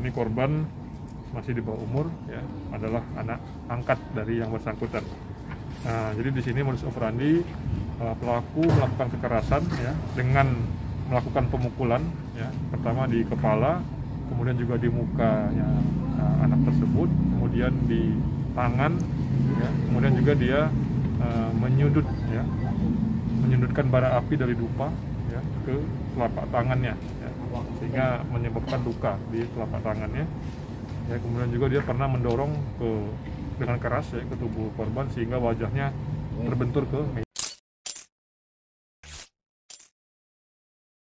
Ini korban masih di bawah umur, ya, adalah anak angkat dari yang bersangkutan. Nah, jadi di sini modus operandi pelaku melakukan kekerasan, ya, dengan melakukan pemukulan, ya, pertama di kepala, kemudian juga di mukanya anak tersebut, kemudian di tangan, ya, kemudian juga dia menyundutkan bara api dari dupa, ya, ke telapak tangannya, ya, sehingga menyebabkan luka di telapak tangannya. Ya, kemudian juga dia pernah mendorong dengan keras, ya, ke tubuh korban sehingga wajahnya terbentur ke meja.